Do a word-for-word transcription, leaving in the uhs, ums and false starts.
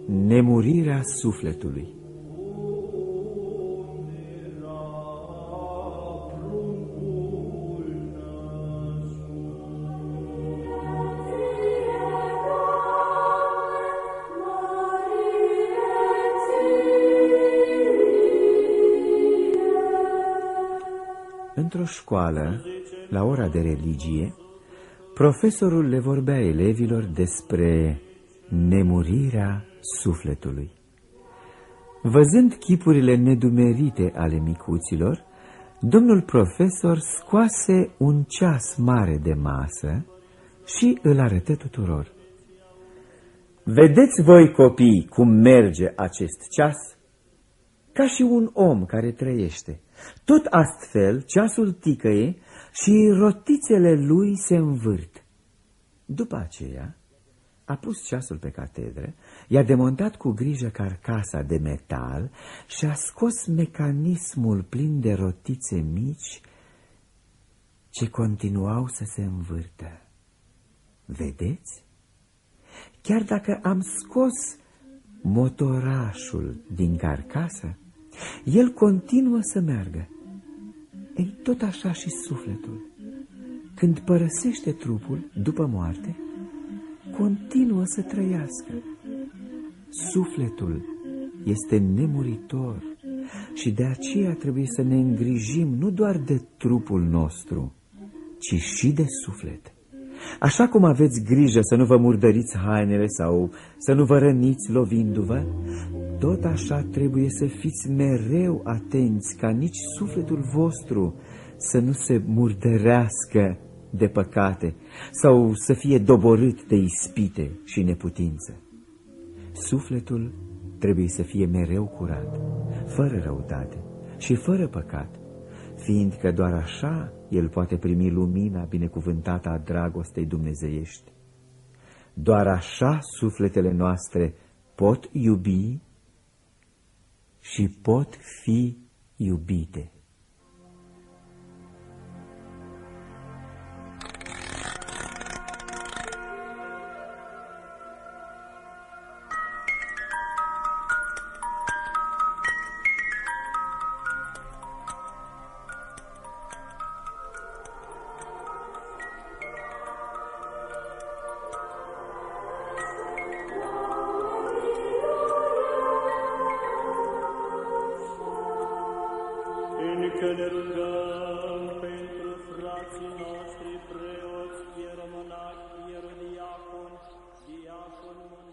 Nemurirea sufletului. Într-o școală, la ora de religie, profesorul le vorbea elevilor despre nemurirea sufletului. Văzând chipurile nedumerite ale micuților, domnul profesor scoase un ceas mare de masă și îl arătă tuturor. Vedeți voi, copii, cum merge acest ceas? Ca și un om care trăiește. Tot astfel, ceasul ticăie și rotițele lui se învârt. După aceea, a pus ceasul pe catedră, i-a demontat cu grijă carcasa de metal și a scos mecanismul plin de rotițe mici ce continuau să se învârtă. Vedeți? Chiar dacă am scos motorașul din carcasă, el continuă să meargă. Ei, tot așa și sufletul, când părăsește trupul după moarte, continuă să trăiască. Sufletul este nemuritor și de aceea trebuie să ne îngrijim nu doar de trupul nostru, ci și de suflet. Așa cum aveți grijă să nu vă murdăriți hainele sau să nu vă răniți lovindu-vă, tot așa trebuie să fiți mereu atenți ca nici sufletul vostru să nu se murdărească de păcate sau să fie doborât de ispite și neputință. Sufletul trebuie să fie mereu curat, fără răutate și fără păcat, fiindcă doar așa el poate primi lumina binecuvântată a dragostei dumnezeiești. Doar așa sufletele noastre pot iubi și pot fi iubite. Încă ne rugăm pentru frații noștri preoți, ieromânași, ierodiaconi, diaconi,